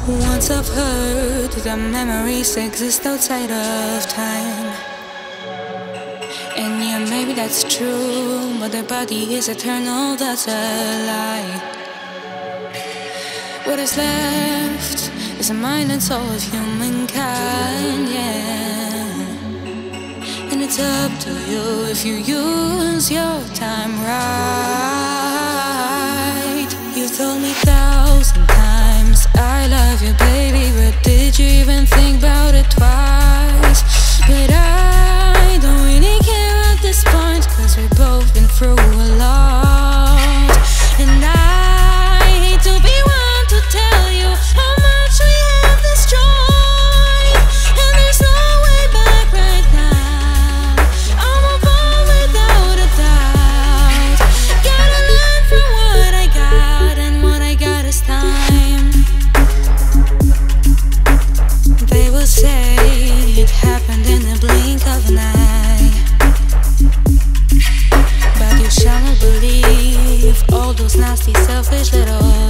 Once I've heard that memories exist outside of time. And yeah, maybe that's true, but the body is eternal, that's a lie. What is left is the mind and soul of humankind, yeah. And it's up to you if you use your time right. You've told me 1,000 times I love you, baby, but did you even think about it twice? But I don't really care at this point, 'cause we've both been through a lot. And I hate to be one to tell you how much we have destroyed. And there's no way back right now. I'll move on without a doubt. Gotta learn from what I got, and what I got is time. They will say it happened in the blink of an eye, but you shall not believe all those nasty, selfish little